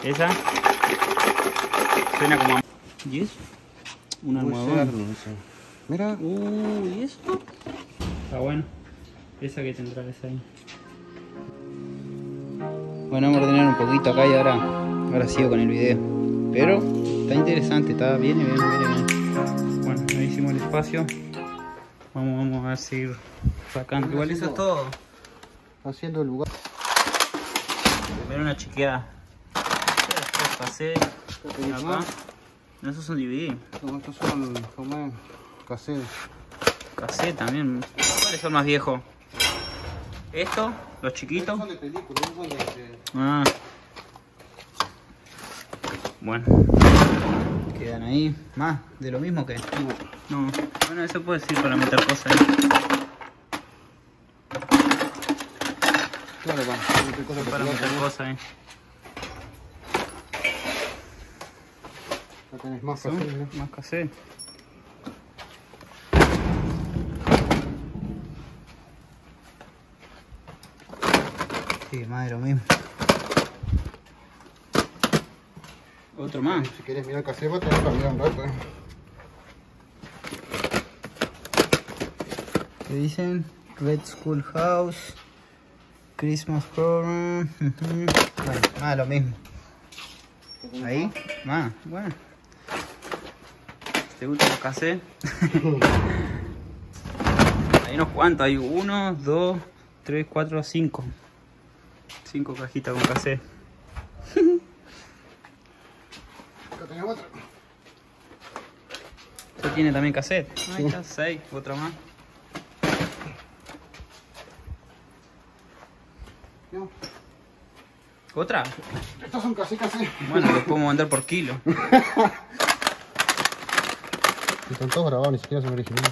Esa. Suena como... ¿Y eso? Un almohadón. Mira. ¿Y eso? Está bueno. Esa que tendrá esa ahí. Bueno, vamos a ordenar un poquito acá y ahora sigo con el video. Pero está interesante, viene bien. Bueno, ahí hicimos el espacio. Vamos a seguir sacando. Igual eso es todo. Haciendo el lugar. Primero una chequeada. Después pasé acá. No, esos son DVD. No, estos son caseros. Cassette también. ¿Cuáles son más viejos? ¿Estos? ¿Los chiquitos? Son de película, no son de... Ah. Bueno. Quedan ahí. Más de lo mismo que... No. Bueno, eso puede ser para meter cosas ahí. Claro, para meter cosas ahí. Ya tenés más cassette, ¿no? Más cassette. Sí, más de lo mismo. Otro más. Si querés mirar cassette, vas a tener que mirar un rato. ¿Qué dicen? Red Schoolhouse, Christmas Program. Bueno, más lo mismo. Ahí, más, bueno. ¿Te gustan los cassettes? Hay unos cuantos, hay 1, 2, 3, 4, 5. 5 cajitas con cassette. Acá tenés otra. ¿Esto tiene también cassette? Ahí está, 6, otra más. No. ¿Otra? Estos son cassette. Bueno, los podemos vender por kilo. Están todos grabados, ni siquiera son originales.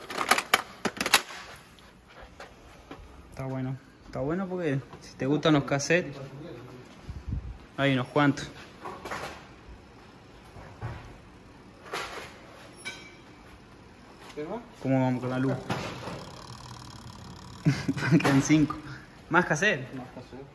Está bueno. Está bueno porque si te gustan los cassettes, hay unos cuantos. ¿Cómo vamos con la luz? Quedan 5. ¿Más cassette? Más cassette.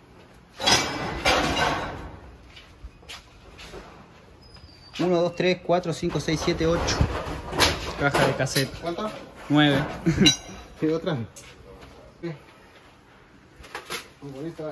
Uno, 2, 3, 4, 5, 6, 7, 8 cajas de cassette. ¿Cuántas? 9. ¿Qué otra? ¿Qué? Muy bonita.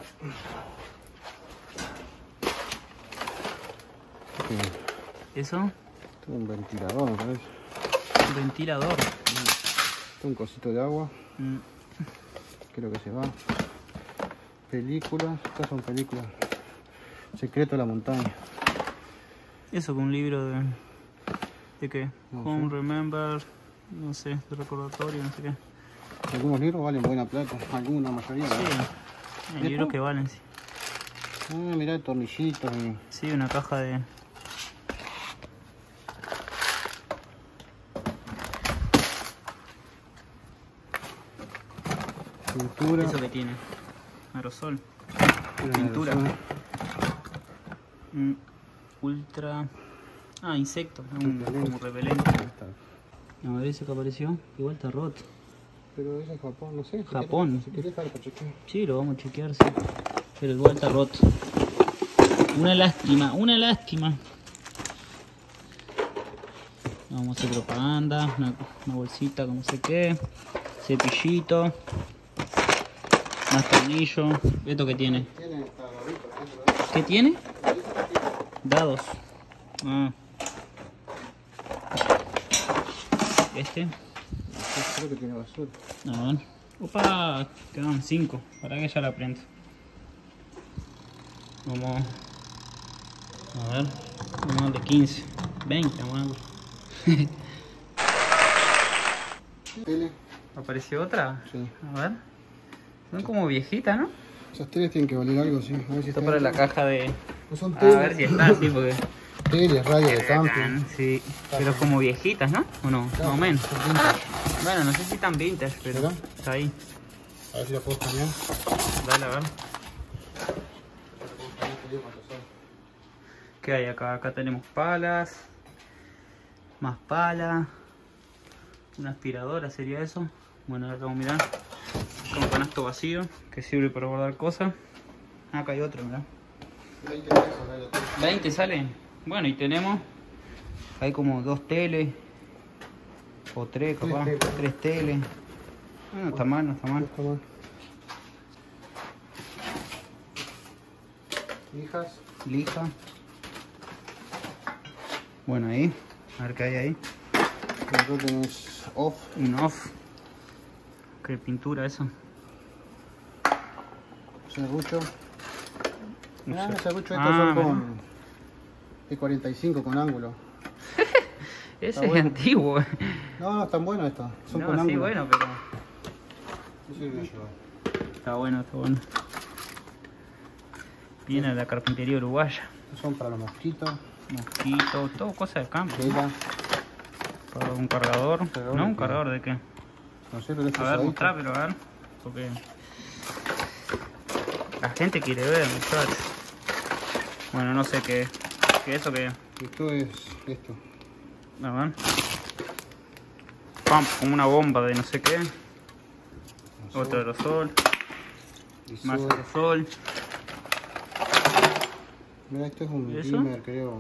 ¿Eso? Esto es un ventilador, me parece. Un ventilador. Esto es un cosito de agua. Creo que se va. Películas. Estas son películas. Secreto de la montaña. Eso con un libro de... ¿De qué? No Home, sé. Remember... No sé, de recordatorio, no sé qué. Algunos libros valen buena plata. Algunos, la mayoría. Sí, ¿no? hay libros que valen, sí. Ah, mirá, tornillitos y... Sí, una caja de... Pintura. ¿Eso que tiene? Aerosol. Pintura. Ultra... Ah, insectos, como repelente. No, ese que apareció, igual está roto. Pero es en Japón, no sé. Japón. Si querés, para chequear. Sí, lo vamos a chequear, sí. Pero igual está roto. Una lástima, una lástima. Vamos a hacer propaganda, una bolsita con no sé qué. Cepillito. Más tornillo. ¿Esto qué tiene? ¿Qué tiene? Dados. Ah. Este. Creo que tiene basura. A ver. Opa, quedan 5. Para que ya la prendo. Vamos. A ver. Vamos a darle 15. 20, vamos a darle. Tele. ¿Apareció otra? Sí. A ver. Son como viejitas, ¿no? Esas teles tienen que valer algo, sí. A ver si Esto está para la dentro. caja de... No son A teles. ver si está, sí, porque... Teles, radio de camping. Sí, pero como viejitas, ¿no? ¿O no? Más o menos. Son vintage. Bueno, no sé si tan vintage, pero ¿Será? está ahí. A ver si la puedo cambiar. Dale, a ver. ¿Qué hay acá? Acá tenemos palas. Más palas. Una aspiradora sería eso. Bueno, ahora vamos a mirar. Con canasto vacío, que sirve para guardar cosas. Acá hay otro, mirá. 20 pesos, ¿no? 20 sale. Bueno, y tenemos. Hay como 2 teles. O 3 capaz. 3 teles. No está mal, no está mal. No está mal. Lijas. Lija. Bueno, ahí. A ver qué hay ahí. Acá tenés off. Un off. Qué pintura eso. Serrucho. No Ah, sé. los serruchos estos Ah, son con E45 con ángulo. Ese Está es bueno. antiguo. No, están buenos estos. Son con No, sí, ángulo. bueno, pero. Eso lo voy a llevar. Está bueno, está bueno. Viene de la carpintería uruguaya. Estos son para los mosquitos. Mosquitos, todo cosa de campo. Vela. Para un cargador. Cargador ¿No? de ¿Un qué? cargador de qué? No sé, pero es A ver, pesadito. mostrá, pero a ver. Porque. La gente quiere ver, muchachos. Bueno, no sé qué. ¿Qué es eso que? Esto es esto. A ver. Pam, como una bomba de no sé qué. Otro aerosol. Más Visor. aerosol. Mira, esto es un ¿Y eso? dimmer, creo.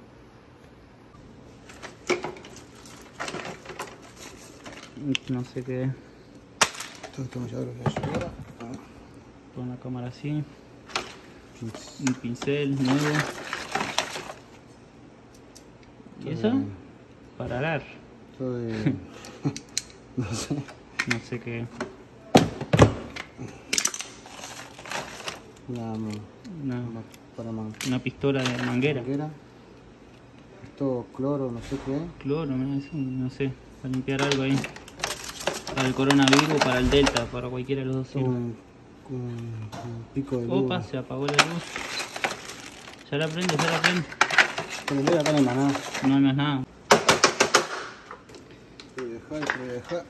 No sé qué. Esto ya lo voy a llevar. Con la cámara así. Pins. Un pincel nuevo. ¿Y eso? Para arar. Esto de... no sé. No sé qué. Una pistola de manguera. Manguera. Esto cloro, no sé qué. Cloro, ¿no? Eso, no sé. Para limpiar algo ahí. Para el coronavirus o para el delta, para cualquiera de los dos Esto sirve. un pico de luz. Opa, se apagó la luz. Ya la prende, ya la prende. Prender acá no hay más nada. No hay más nada. Te voy a dejar.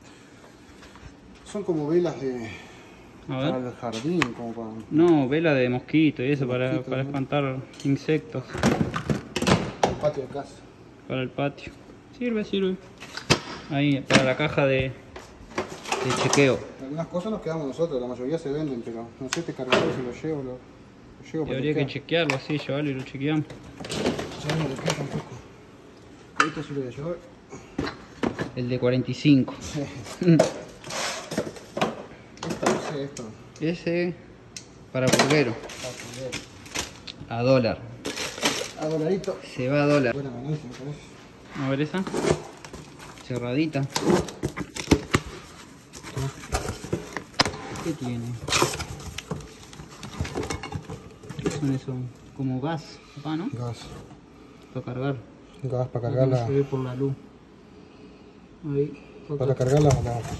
Son como velas de... A para ver. el jardín, como para... No, vela de mosquito y eso, Mosquito, para ¿no? espantar insectos. el patio de casa. Para el patio. Sirve, sirve. Ahí, para la caja de chequeo. Algunas cosas nos quedamos nosotros, la mayoría se venden, pero no sé este cargador si lo llevo, lo llevo Y para habría que chequearlo así, llevarlo y lo chequeamos. Ya no lo queda tampoco. Ahorita sí lo voy a llevar. El de 45. Esto. Ese para burguero. A dólar. A dolarito. Se va a dólar. Buena ganancia, me parece. A ver esa. Cerradita. ¿Qué tiene? ¿Qué son eso? Como gas, acá, ¿no? Gas. Para cargar. Gas para No cargarla. se ve por la luz. Ahí. Para cargarla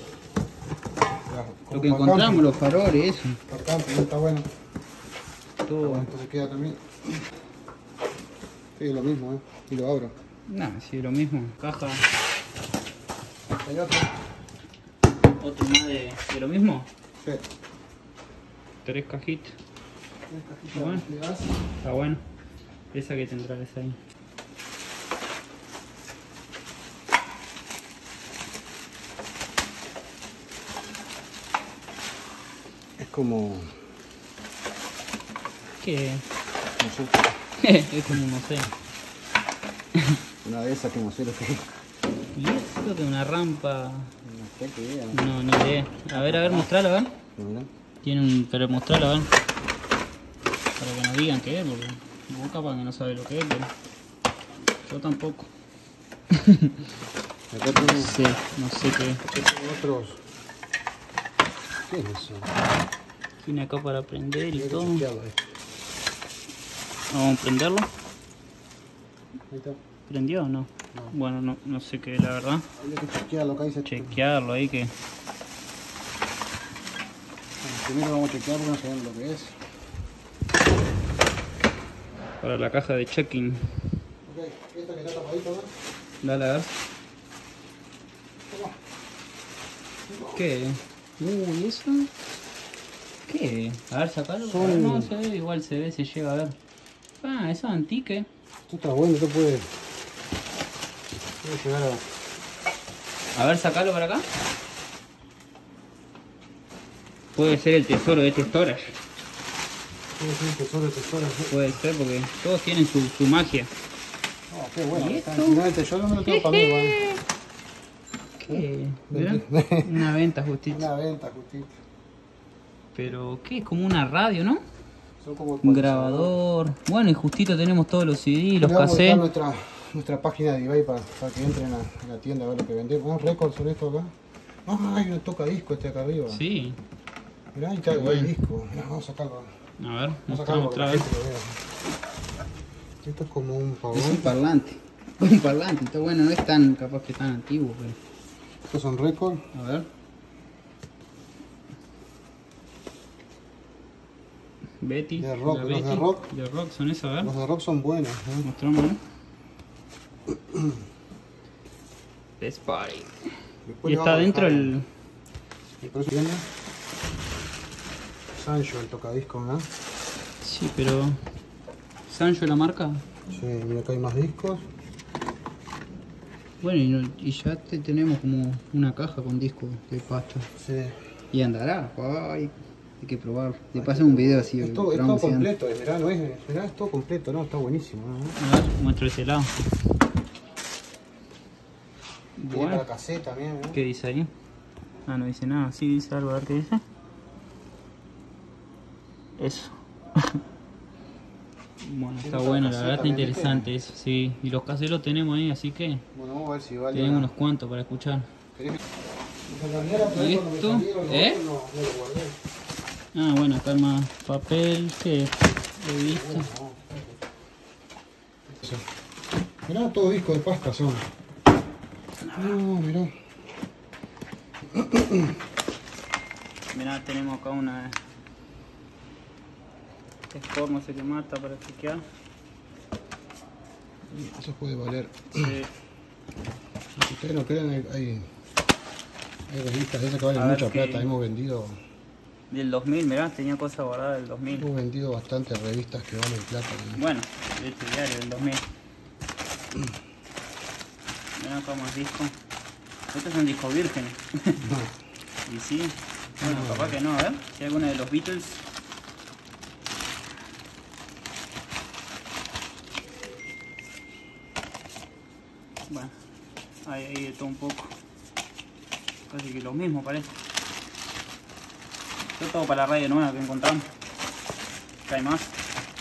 Lo que encontramos, los faroles, eso. Para campo, está bueno. Todo. Entonces queda también. Sí, es lo mismo, Y lo abro. Nada, sí, es lo mismo. Caja. Hay otro. Otro más de lo mismo. Sí. 3 cajitas. Una cajita Bueno. de gas. Está bueno. Esa que tendrá esa ahí. Es como... ¿Qué? no sé. Es como, no sé. Una de esas que no sé lo que es. ¿Y esto que una rampa? No sé qué es. No, ni idea. A ver, mostralo, a ver. Mira. Tiene un... pero mostralo, a ver. Para que nos digan qué es, porque vos capaz que no sabes lo que es, pero... yo tampoco. Acá tenemos Sí, no sé qué es. otros. ¿Qué es eso? Tiene acá para prender y Hay que todo. chequearlo esto. Vamos a prenderlo. Ahí está. ¿Prendió o no? No. Bueno, no sé qué, la verdad. Hay que chequearlo, acá dice. Chequearlo ahí que... Bueno, primero vamos a chequear porque no sabemos lo que es. para la caja de check-in. Ok, esta que está tapadita, ¿no? Dale a ver. ¿Qué? ¿Y eso? ¿Qué? A ver, sacalo. Son- No se ve, igual se ve, se llega a ver. Ah, eso es antique. Esto está bueno, esto puede llegar a... A ver, sacalo para acá. Puede ser el tesoro de este storage. Puede ser un tesoro de tesoros. Puede ser porque todos tienen su magia. Oh, qué bueno. ¿Y Está esto? finalmente yo no me lo tengo para mí, igual. ¿Qué? ¿Mirá? Una venta justita. Una venta justita. Pero, ¿qué? Es como una radio, ¿no? Son como Un grabador. Bueno, y justito tenemos todos los CD, los Le vamos a dejar cassettes. nuestra página de eBay para que entren a la tienda a ver lo que vendemos. ¿Vamos récords sobre esto acá? Ah, hay un tocadisco este acá arriba. Sí. Mirá, ahí está el disco. Mirá, vamos a sacarlo. A ver, Vamos a sacarlo mostramos para otra que la vez. gente lo vea. Esto es como un pavón. Es un parlante. Un parlante. Está bueno, no es tan capaz que tan antiguo, pero. Estos son récords. A ver. Betty. De rock, la los de Betty. rock. De rock son esos, a ver. Los de rock son buenos. Mostramos, ¿no? Best Party. Después Y le está vamos a adentro dejar el. por eso viene Sancho, el tocadisco, ¿no? Sí, pero. ¿Sancho la marca? Sí, mira acá hay más discos. Bueno, y ya tenemos como una caja con discos de pasta. Sí. Y andará. Ay, hay que probar. Le pasé un video así. Es todo completo, mirá, no es, mirá, es todo completo, ¿no? Está buenísimo, ¿no? A ver, muestro ese lado. Tiene Bueno, para cassette también, ¿no? ¿qué dice ahí? Ah, no dice nada. Sí, dice algo, a ver qué dice. Eso. Bueno, está para bueno, la cassette verdad está también, interesante eso, sí. Y los caseros los tenemos ahí, así que Bueno, vamos a ver si vale. tenemos unos cuantos para escuchar. ¿Y esto? ¿Eh? No lo guardé. Ah, bueno, acá hay más papel, ¿qué es? Revista. Mirá, todo disco de pasta son. No, mirá. Mirá, tenemos acá una Score, no sé qué mata para chequear. Eso puede valer. Sí. Si ustedes no creen, hay revistas de esas que A valen ver mucha qué- plata. Hemos vendido Del 2000, mirá, tenía cosas guardadas del 2000. bastantes revistas que valen plata, ¿no? Bueno, de este diario del 2000. Mirá acá más discos. Estos son discos vírgenes. No. Y sí, bueno, capaz que no, a ver, si hay alguno de los Beatles. Bueno, hay de todo un poco. Casi que lo mismo parece. Esto es todo para la radio nueva que encontramos. Acá hay más.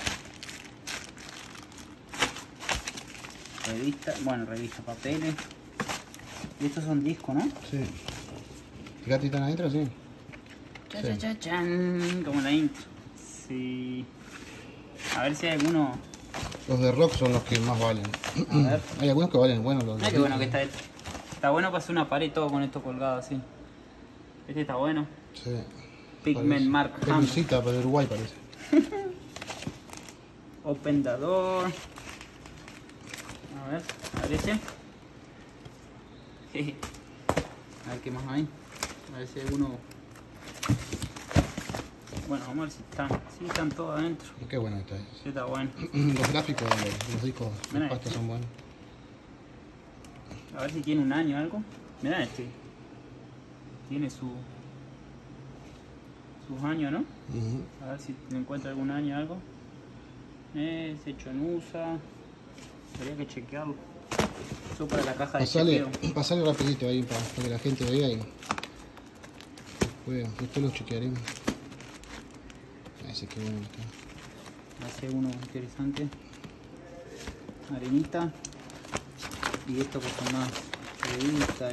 Revista, bueno, revista, papeles. Y estos son discos, ¿no? Sí. Fíjate, están adentro, sí. Cha, Sí. cha, cha, chan, como la intro. Sí. A ver si hay alguno. Los de rock son los que más valen. A ver. Hay algunos que valen, bueno, los Mira qué bueno que está esto. Está bueno para hacer una pared todo con esto colgado así. Este está bueno. Sí. Pigment Parece. Mark Es Ham. visita para Uruguay, parece. Open the door. A ver, aparece. A ver qué más hay. A ver si hay alguno. Bueno, vamos a ver si están. Sí, están todos adentro. Qué bueno está. Sí, está bueno. Los gráficos de los discos de Mira pasta este. son buenos. A ver si tiene un año o algo. Mirá este. Tiene sus años, ¿no? Ujú. A ver si encuentra algún año o algo. Es hecho en USA. Habría que chequearlo. Eso para la caja de chequeo. Pasale rapidito ahí para que la gente vea y después lo chequearemos. Ese que bueno está. Hace uno interesante. Arenita. Y esto que son más revista y...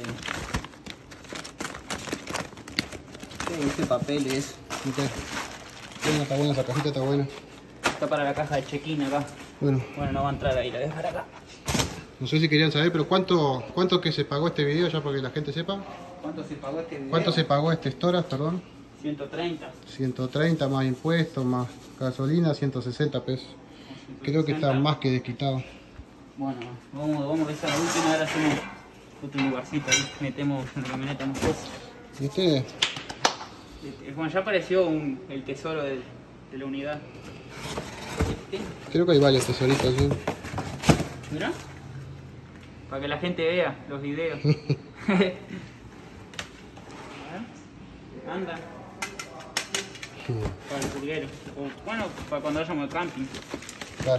Este papel es... Ok. Bueno, está buena esa cajita, está buena. Está para la caja de check-in acá. Bueno, Bueno, no va a entrar ahí, la voy a dejar acá. no sé si querían saber, pero ¿cuánto que se pagó este video ya para que la gente sepa? ¿Cuánto se pagó este video? ¿Cuánto se pagó este Storas, perdón? 130. 130 más impuestos, más gasolina, 160 pesos. Creo que está más que desquitado. Bueno, vamos a ver esa la última, ahora hacemos otro lugarcito ahí, metemos en la camioneta más cosas. ¿Y ustedes? Bueno, ya apareció el tesoro de la unidad. Creo que hay varios tesoritos, ¿sí? Mira, para que la gente vea los videos. A ver. Anda. Para el purguero. O, bueno, para cuando vayamos al camping. Claro.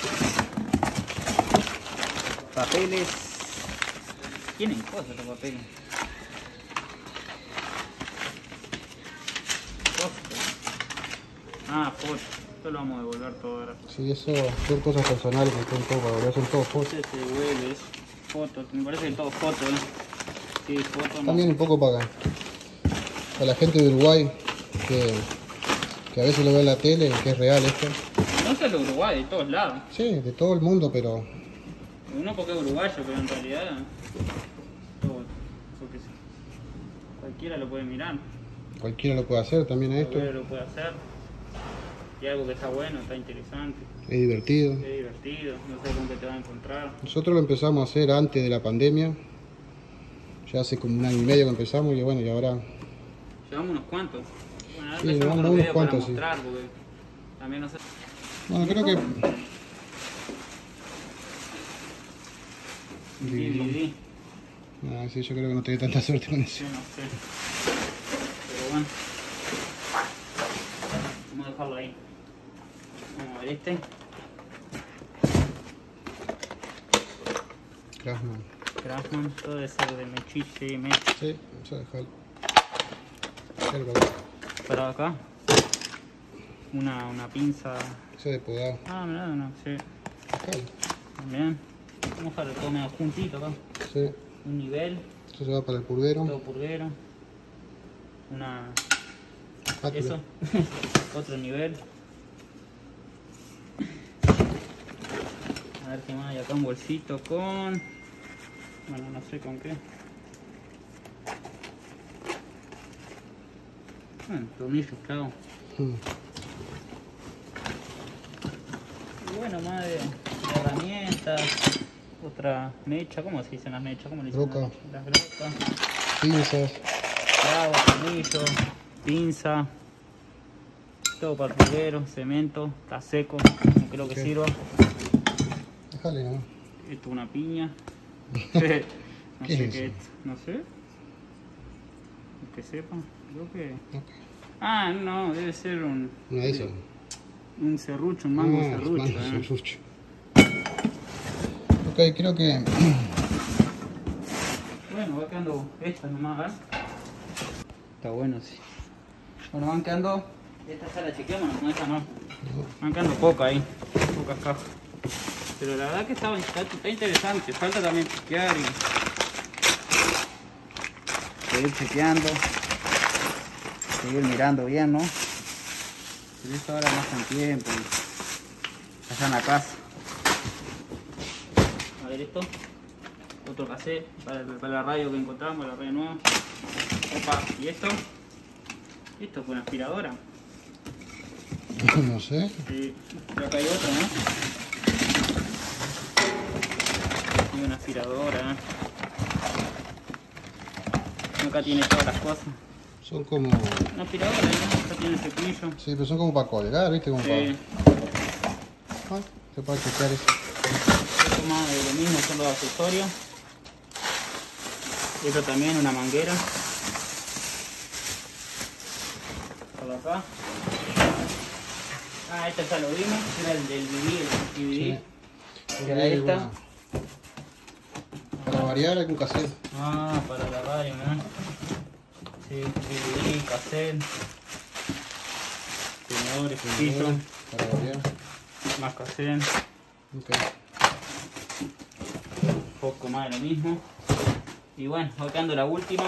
Papeles. Tienen cosas los papeles. Ah, fotos. Esto lo vamos a devolver todo ahora. Sí, eso son cosas personales que son todo para volver, son todo fotos. Este se devuelve, es fotos. Me parece que todo fotos, Sí, fotos. También un poco para la gente de Uruguay que a veces lo ve en la tele, que es real esto. No solo Uruguay, de todos lados. Sí, de todo el mundo, pero Uno porque es uruguayo, pero en realidad todo, porque cualquiera lo puede mirar. cualquiera lo puede hacer también a esto. Cualquiera lo puede hacer. Y algo que está bueno, está interesante, Es divertido. es divertido, no sé con qué te vas a encontrar. Nosotros lo empezamos a hacer antes de la pandemia. Ya hace como un año y medio que empezamos y bueno, y ahora... Llevamos unos cuantos. Bueno, ahora Sí, empezamos con unos los videos cuantos, para sí. mostrar, porque también no sé. Bueno, creo que... DVD. Ah, sí, yo creo que no tenía tanta suerte con eso. Yo no sé. Pero bueno. Vamos a dejarlo ahí. Vamos a ver este. Craftsman. Craftsman, todo debe ser de mechiche y mecha. Sí, vamos a dejarlo. Para acá. Una pinza. Ese de podado. Ah, mirá, no, sí. Dejalo. También. Vamos a dejarlo todo medio juntito acá. Sí. Un nivel, Esto se va para el purguero. todo purguero. Una. Espátula. Eso. Otro nivel. A ver qué más hay acá, un bolsito con... Bueno, no sé con qué. Bueno, tornillos, claro. Mm. Y bueno, más de herramientas. Otra mecha, ¿cómo se dicen las mechas? ¿Cómo le dicen? Broca. Las brocas. Pinzas. Clavo, tornillo, pinza. Todo para el purguero, cemento, está seco, no creo que Ok. sirva. Déjale nomás. Esto es una piña. No ¿Qué sé es qué eso? es, no sé. Que sepa, creo que... Ok. Ah, no, debe ser un Una de esas. serrucho, un mango serrucho. Mango serrucho. Ok, creo que... Bueno, va quedando esta nomás, ¿verdad? Está bueno, sí. Bueno, van quedando... Esta ya la chequeamos, no, esta no. Van quedando poca ahí, pocas cajas. Pero la verdad que está interesante, falta también chequear y... Seguir chequeando. Seguir mirando bien, ¿no? Pero esto ahora más con tiempo y... allá en la casa. A ver esto. Otro cassette para la radio que encontramos, la radio nueva. Opa, ¿y esto? Esto fue una aspiradora. No sé. Sí, creo que hay otra, ¿no? Y una aspiradora. Acá tiene todas las cosas. Son como... Una aspiradora, ¿no? Acá tiene el cepillo. Sí, pero son como para colgar, ¿viste? Como Sí. para... Ah, se puede checar eso. Esto más de lo mismo, son los accesorios. Esto también, una manguera. Por acá. Ah, esta ya lo vimos, era el del DVD, Sí. Era esta. Bueno, para variar algún cassette. Ah, para la radio, ¿no? Sí, DVD, cassette. Tenedores, cuchillo, Para variar. más cassette. Ok. Un poco más de lo mismo. Y bueno, va quedando la última.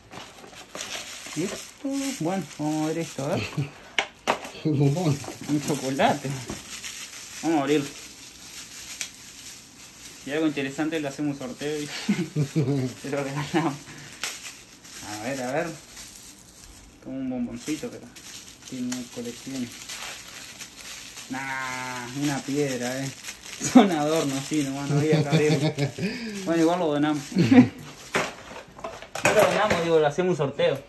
Y esto, bueno, vamos a ver esto, a ver. Un bombón. Un chocolate. Vamos a abrirlo. Si hay algo interesante le hacemos un sorteo y se lo regalamos. A ver. Como un bomboncito, pero tiene colección. Nah, una piedra, Son adornos, sí, nomás no había que abrirlo. Bueno, igual lo donamos. No lo donamos, digo, le hacemos un sorteo.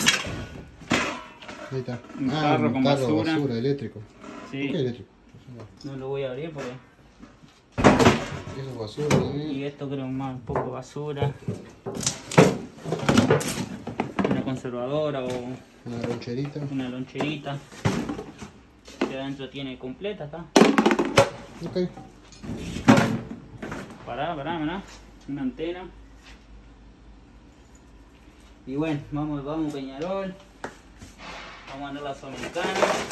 Ahí está. Un tarro con basura. eléctrico. Sí. ¿Por qué eléctrico? No lo voy a abrir porque... Eso es basura también. Y esto creo más un poco basura. Una conservadora o Una loncherita. una loncherita. Que adentro tiene completa acá. Ok. Pará. Una antena. Y bueno, vamos Peñarol. Vamos a andar la Sudamericana.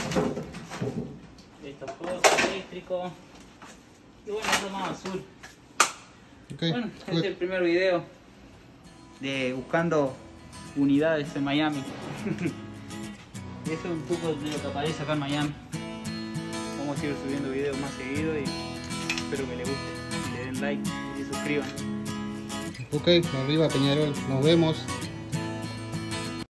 Estas cosas, eléctricos. Y bueno, esto más azul. Okay. Bueno, este es el primer video de buscando unidades en Miami. Eso es un poco de lo que aparece acá en Miami. Vamos a seguir subiendo videos más seguido y espero que les guste. Le den like y se suscriban. Ok, arriba Peñarol. Nos vemos.